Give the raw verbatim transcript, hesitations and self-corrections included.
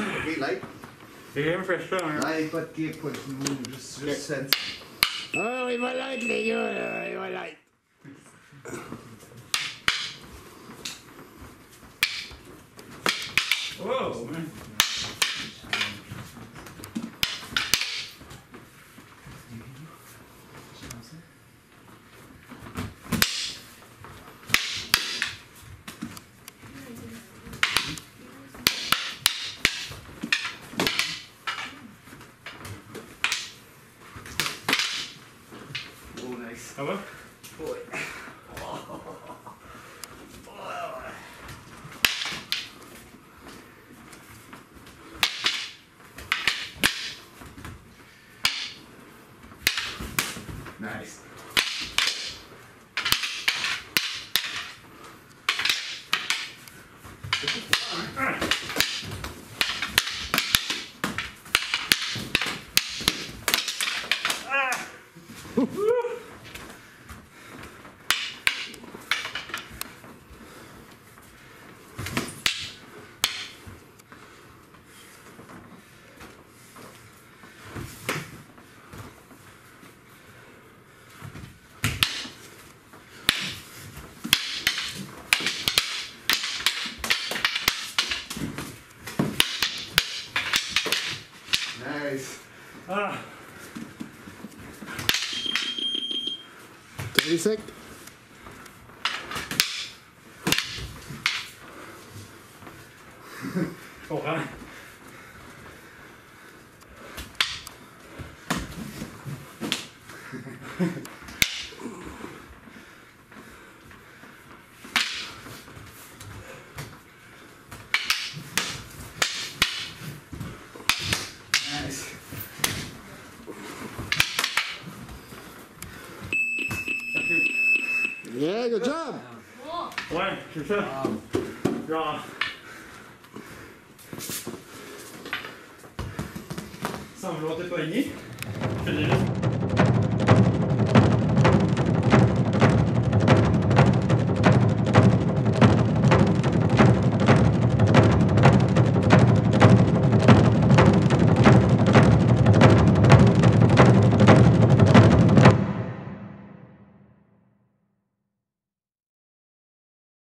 Ok, light. C'est quand même fresh là. Hein. Ouais, pas de kick, pas de flou, juste, juste sense. Ah, il va light, les gars, là, il va light. Oh, man. Oh, nice. Ça va? Ouais. Nice. Nice. Ah! T'as les secs? Je comprends. Nice. Yeah, good job! Ouais, c'est ça. Genre. Sans vouloir te poigner. Je fais déjà.